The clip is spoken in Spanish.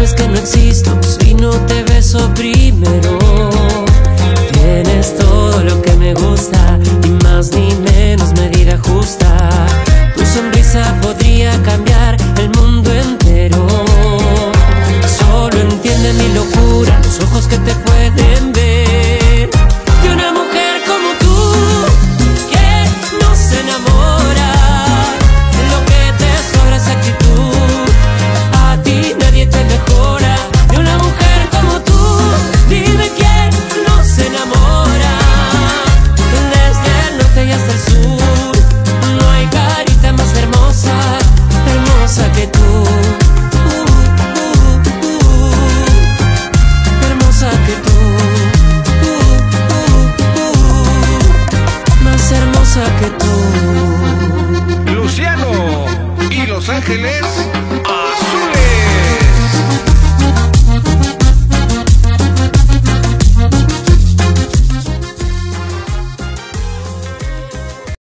sabes que no existo si no te beso primero. Tienes todo lo que me gusta, ni más ni menos, medida justa. Tu sonrisa podría cambiar el mundo entero. Solo entiende mi locura, los ojos que te pueden ver. De una mujer como tú, que no se enamora. Lo que te sobra es actitud, a ti nadie te mejora. De una mujer como tú, dime quién no se enamora. Desde el norte y hasta el sur, no hay carita más hermosa, hermosa que tú. Hermosa que tú. Más hermosa que tú. Luciano y Los Ángeles.